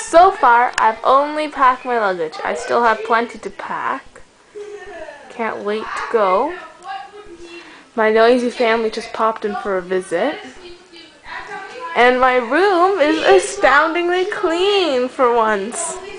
So far, I've only packed my luggage. I still have plenty to pack. Can't wait to go. My noisy family just popped in for a visit. And my room is astoundingly clean for once.